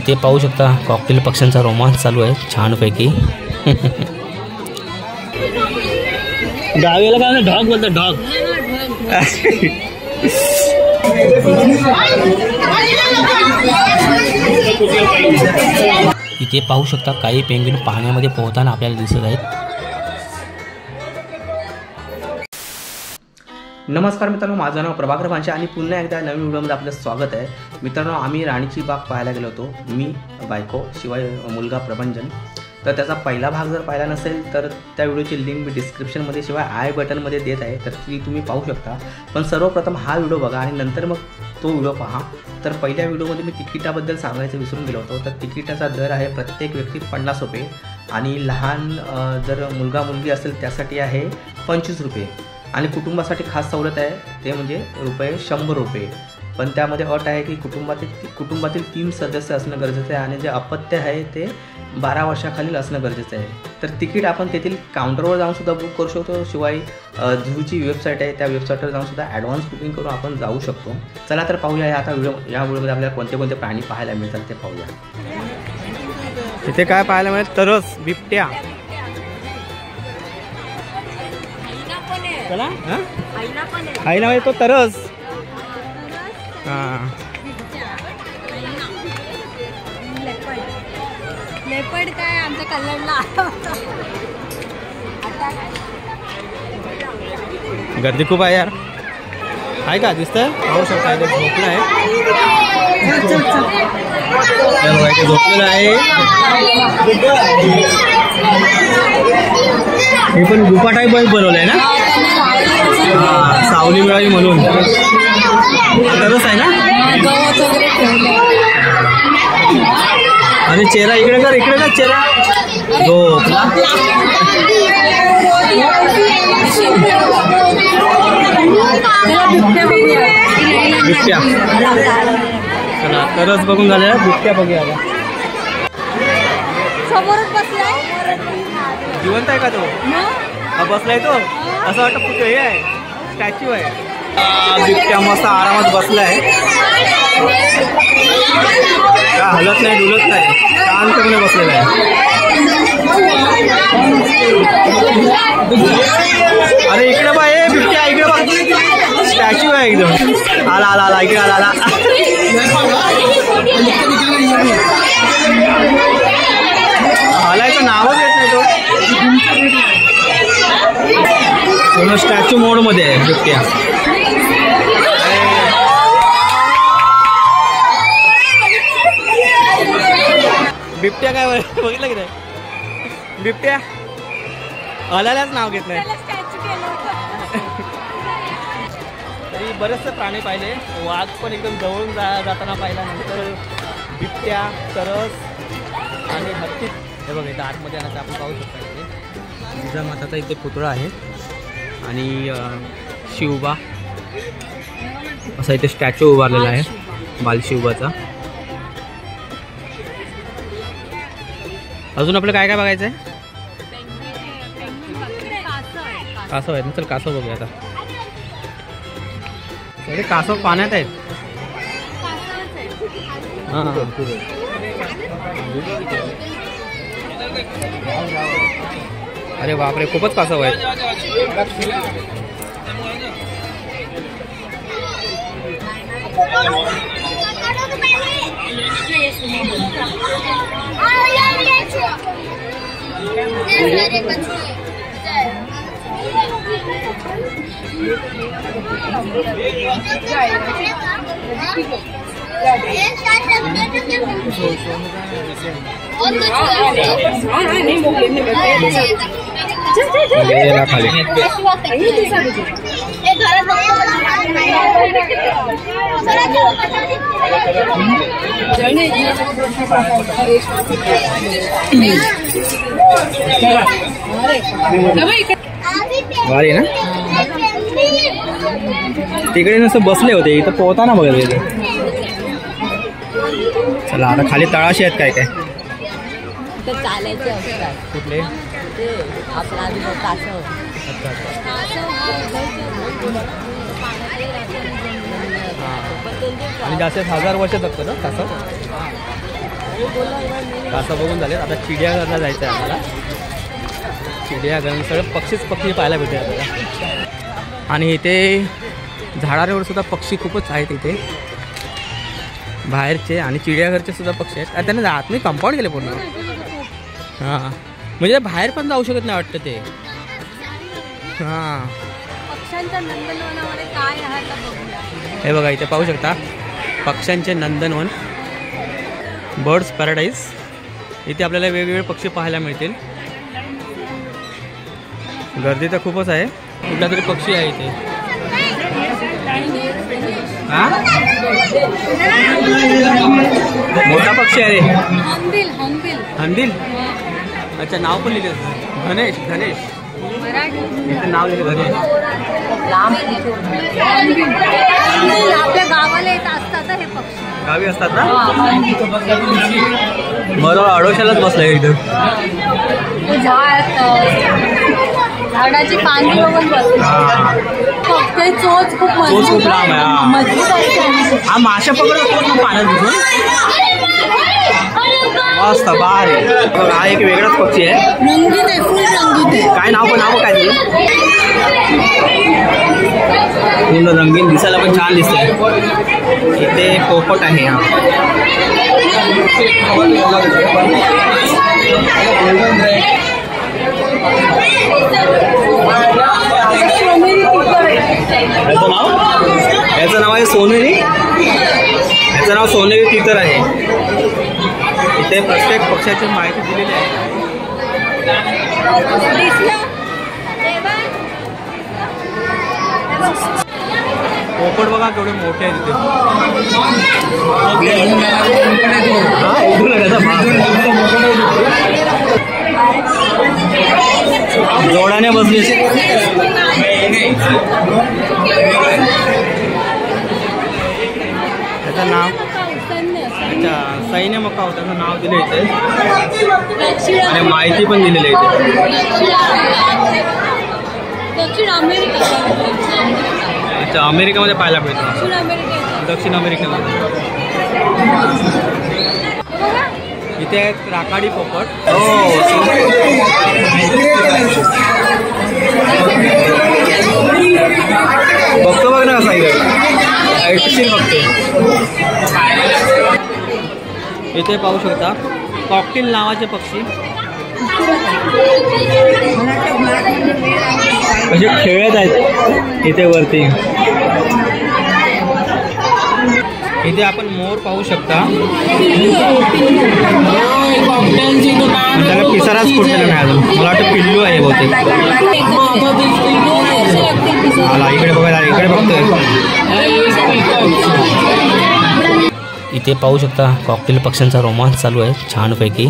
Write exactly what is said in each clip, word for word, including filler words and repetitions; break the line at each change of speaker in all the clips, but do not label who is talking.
इथे पाहू शकता कॉकटेल पक्ष्यांचा रोमांच चालू आहे छानपैकी. गावीला काय डॉग बोलतात डॉग. इथे पाहू शकता काही पेंग्विन पाण्यामध्ये पोहताना आपल्याला दिसत आहेत. नमस्कार मित्रांनो, माझं नाव प्रभाकर भांचे आणि पुन्हा एकदा नवीन व्हिडिओमध्ये आपलं स्वागत आहे. मित्रांनो, आम्ही राणीची बाग पाहायला गेलो होतो, मी बायको शिवाय मुलगा प्रभंजन. तर त्याचा पहिला भाग जर पाहिला नसेल तर त्या व्हिडिओची लिंक मी डिस्क्रिप्शनमध्ये शिवाय आय बटनमध्ये देत आहे, तर ती तुम्ही पाहू शकता. पण सर्वप्रथम हा व्हिडिओ बघा आणि नंतर मग तो व्हिडिओ पहा. तर पहिल्या व्हिडिओमध्ये मी तिकिटाबद्दल सांगायचं विसरून गेलो होतो. तर तिकिटाचा दर आहे प्रत्येक व्यक्ती पन्नास रुपये आणि लहान जर मुलगा मुलगी असेल त्यासाठी आहे पंचवीस रुपये आणि कुटुंबासाठी खास सवलत आहे ते म्हणजे रुपये शंभर रुपये. पण त्यामध्ये अट आहे की कुटुंबातील कुटुंबातील तीन सदस्य असणं गरजेचं आहे आणि जे अपत्य आहे ते बारा वर्षाखालील असणं गरजेचं आहे. तर तिकीट आपण तेथील काउंटरवर जाऊन सुद्धा बुक करू शकतो, शिवाय झूची वेबसाईट आहे त्या वेबसाईटवर जाऊन सुद्धा ॲडव्हान्स बुकिंग करून आपण जाऊ शकतो. चला तर पाहूया आता व्हिडिओ या व्हिडिओमध्ये आपल्याला कोणते कोणते प्राणी पाहायला मिळतात ते पाहूया.
इथे काय पाहायला मिळेल? तरस, बिबट्या. चला हाय ना तो तरस. हां,
लेपर्ड काय आमच्या कल्याणला.
गर्दी खूप आहे यार. आहे का दिसतंय? पाहू शकता इथे झोपलं आहे. झोपलेलं आहे. हे पण गुफा टाईप बनवलंय ना, सावली मिळावी म्हणून. तरच आहे ना. आणि चेहरा इकडे कर, इकडे कर चेहरा. झोपला. बिबट्या. चला तरच बघून झाले, बिबट्या बघूया.
समोरच बसलाय.
जिवंत आहे का तो? हा बसलाय तो. असं वाटतं कुठे हे आहे, स्टॅच्यू आहे. बिबट्या मस्त आरामात बसलाय, का हलत नाही डुलत नाही, शांतपणे बसलेला आहे. अरे इकडे बा, हे बिबट्या इकडे बा, स्टॅच्यू आहे एकदम. आला आला आला इकडे आला आला. हालायचं नावच येत नाही तो. पूर्ण स्टॅच्यू मोड मध्ये आहे बिबट्या. बिबट्या काय बघितलं की नाही? बिबट्या हलायलाच नाव घेत नाही. तरी बरेचसे प्राणी पाहिले. वाघ पण एकदम जवळून जा जाताना पाहिला. नंतर बिबट्या, तरस आणि हत्ती. हे बघा इथं आतमध्ये आणायचं आपण पाहू शकता. इथे जिजामाताचा इथे पुतळा आहे आणि शिवबा असा इथे स्टॅच्यू उभारलेला आहे, बालशिवबाचा. अजून आपलं काय काय बघायचं आहे? कासव आहेत ना, चल कासव बघूया आता. अरे कासव पाण्यात आहेत. हां, अरे बापरे, खूपच कासव आहेत. खाली वारी ना. तिकडे नसं बसले होते, इथं पोहताना बघायला. चला आता खाली तळाशी आहेत काय काय.
चालायचे असतात
कुठले?
आपला कासव.
आणि जास्त हजार वर्ष जगतो ना कासव. कासव बघून झाले. आता चिडियाघरला जायचं आहे आम्हाला. चिडियाघर सगळे पक्षीच पक्षी पाहायला भेटते आपल्याला. आणि इथे झाडावर सुद्धा पक्षी खूपच आहेत इथे बाहेरचे आणि चिडियाघरचे सुद्धा पक्षी आहेत. त्यांनी आतमध्ये कंपाऊंड केले पूर्ण. हां म्हणजे बाहेर पण जाऊ शकत नाही वाटतं ते. हां
पक्ष्यांच्या नंदनवनामध्ये काय आहे का बघूया.
हे बघा इथे पाहू शकता पक्ष्यांचे नंदनवन बर्ड्स पॅराडाईज. इथे आपल्याला वेगवेगळे पक्षी पाहायला मिळतील. गर्दी तर खूपच आहे. कुठला तरी पक्षी आहे इथे. हां मोठा पक्षी आहे रे.
हंबिल हंबिल
हंदिल. अच्छा नाव पण लिहिले गणेश. गणेश
मराठी
इथे नाव लिहिले गणेश.
आपल्या गावाला येत असतात हे पक्षी.
गावी असतात ना. बरोबर आडोशालाच बसलाय इथं.
झाडाची पांदी बघून ते चोच खूप
चोच खूप लांब आहे. हा.
मजबूत आहे.
हा माशा पकडतो पाण्यात दिसून मस्त बाहेर आहे. बघा हा एक वेगळाच पक्षी आहे.
रंगीत आहे फुल रंगीत आहे.
काय नाव पण नाव काय ते पूर्ण रंगीन दिसायला पण छान दिसतंय. इथे पोपट आहे. हा याचं नाव याचं नाव आहे सोनेरी. याचं नाव सोनेरी तितर आहे. इथे प्रत्येक पक्षाची माहिती दिलेली आहे. पोपट बघा केवढे मोठे आहेत तिथे. जोडाने बसले. त्याचं नाव अच्छा सैन्य मका त्याचं नाव दिलं इथे आणि माहिती पण दिलेली आहे इथे.
दक्षिण अमेरिका.
अच्छा अमेरिकेमध्ये पाहायला मिळतं. दक्षिण अमेरिकेमध्ये. इथे आहेत राखाडी पोपट. हो बघतो बघ ना कसा इथे बघते. इथे पाहू शकता कॉकटेल नावाचे पक्षी असे खेळत आहेत इथे वरती. इथे आपण मोर पाहू शकता. त्याला पिसाराच फुटलेला नाही अजून. मला वाटतं पिल्लू आहे बहुतेक. मला इकडे बघायला इकडे बघतोय. इथे पाहू शकता कॉकटेल पक्ष्यांचा रोमांच चालू आहे छानपैकी.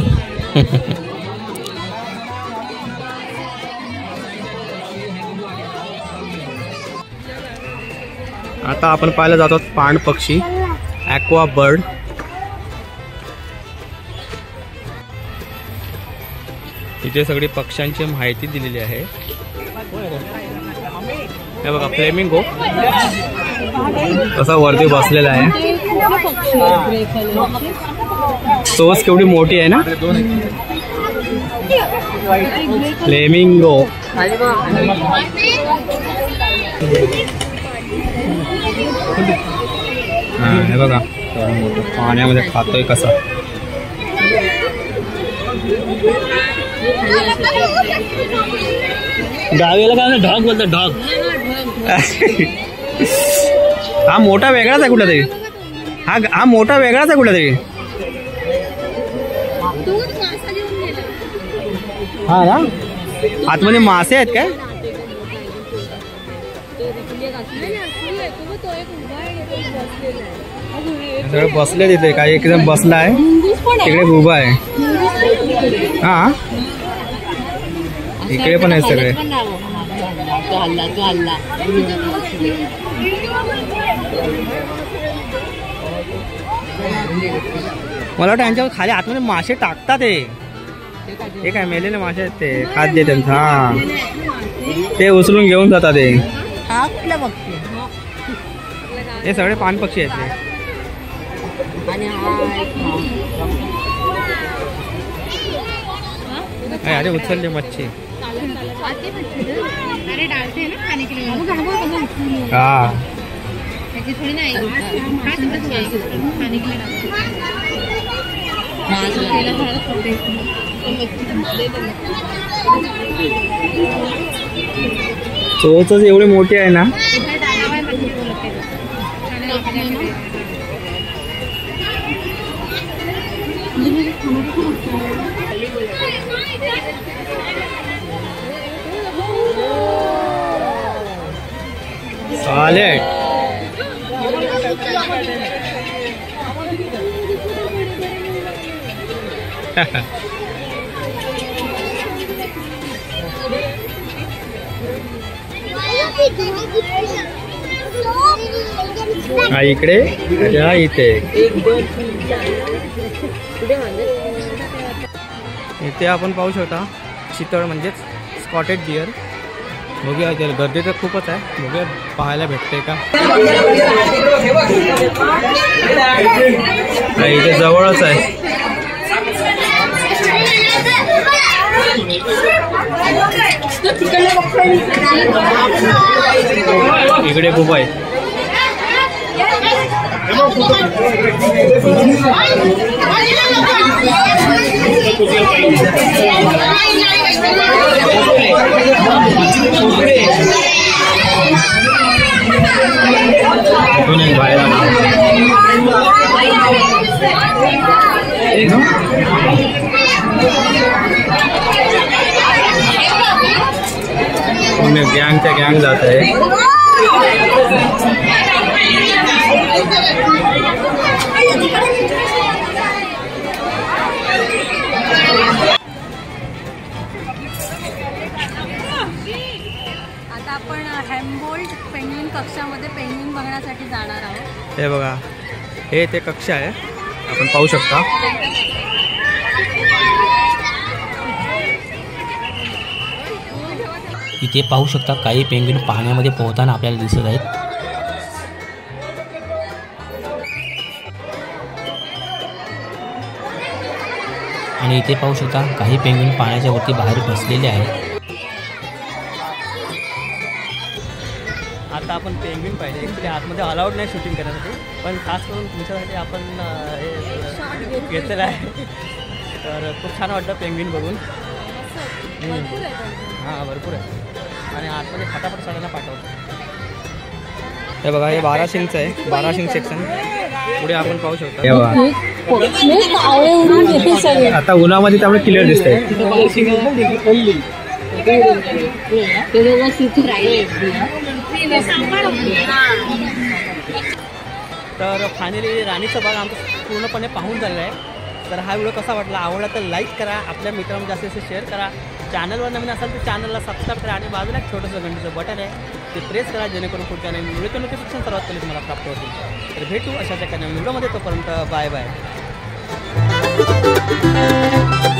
आता आपण पाहायला जातो पाण पक्षी ॲक्वा बर्ड. इथे सगळी पक्ष्यांची माहिती दिलेली आहे. हे बघा फ्लेमिंगो कसा वरती बसलेला आहे. चोच केवढी मोठी आहे ना. फ्लेमिंगो. हा हे बघा पाण्यामध्ये खातोय कसा. गावीला काय ढॉग बोलतात. ढॉग हा मोठा वेगळाच आहे कुठला तरी. हा हा मोठा वेगळाच आहे कुठला तरी. हा ना आतमध्ये मासे आहेत काय. सगळे बसले तिथे. काही एक जण बसला आहे तिकडे उभा आहे. हा इकडे पण आहेत सगळे. मला वाटतं यांच्यावर खाली आतमध्ये मासे टाकतात. हे काय मेलेले मासे आहेत ते खाद्य त्यांचं. हा ते उचलून घेऊन जातात ते. हे सगळे पाणपक्षी आहेत ते. अरे उचलली मच्छी.
अरे डालते हैं ना खाने के लिए.
हाँ
ऐसी थोड़ी ना आएगी. खाने के लिए डालते
चोच एवढे मोठे आहे ना. सॉलिड. हा इकडे या इथे इथे आपण पाहू शकता चितळ म्हणजेच स्कॉटेड डिअर. बघूया त्याला गर्दी तर खूपच आहे. बघूया पाहायला भेटते का. इथे जवळच आहे. इकडे खूप आहे. बाहेर गँगच्या गँग जात आहे.
आता आपण हॅम्बोल्ट पेंग्विन कक्षामध्ये पेंग्विन बघण्यासाठी जाणार आहोत.
हे बघा हे ते कक्ष आहे. आपण पाहू शकता.
इथे पाहू शकता काही पेंग्विन पाण्यामध्ये पोहताना आपल्याला दिसत आहेत. आणि इथे पाहू शकता काही पेंग्विन पाण्याच्या वरती बाहेर बसलेले आहेत.
आता आपण पेंग्विन पाहिले. ॲक्च्युली आतमध्ये अलाउड नाही शूटिंग करण्यासाठी, पण खास करून तुमच्यासाठी आपण हे घेतलेलं आहे. तर खूप छान वाटतं पेंग्विन बघून. हां भरपूर आहे. आणि आतमध्ये फटाफट सगळ्यांना पाठवतो. हे बघा हे बाराशिंगचं आहे. बाराशिंग सेक्शन पुढे आपण पाहू शकतो. आता उन्हामध्ये त्यामुळे क्लिअर दिसतंय. तर फायनली राणीचा भाग आमचा पूर्णपणे पाहून झालेला आहे. तर हा व्हिडिओ कसा वाटला, आवडला तर लाईक करा, आपल्या मित्रांना जास्तीत जास्त शेअर करा. चॅनलवर नवीन असाल तर चॅनलला सबस्क्राईब करा आणि बाजूला एक छोटंसं घंटीचं बटन आहे ते प्रेस करा, जेणेकरून पुढच्या नवीन व्हिडिओचं नोटिफिकेशन सर्वात पहिले तुम्हाला प्राप्त होतील. तर भेटू अशाच एका नवीन व्हिडिओमध्ये. तोपर्यंत बाय बाय.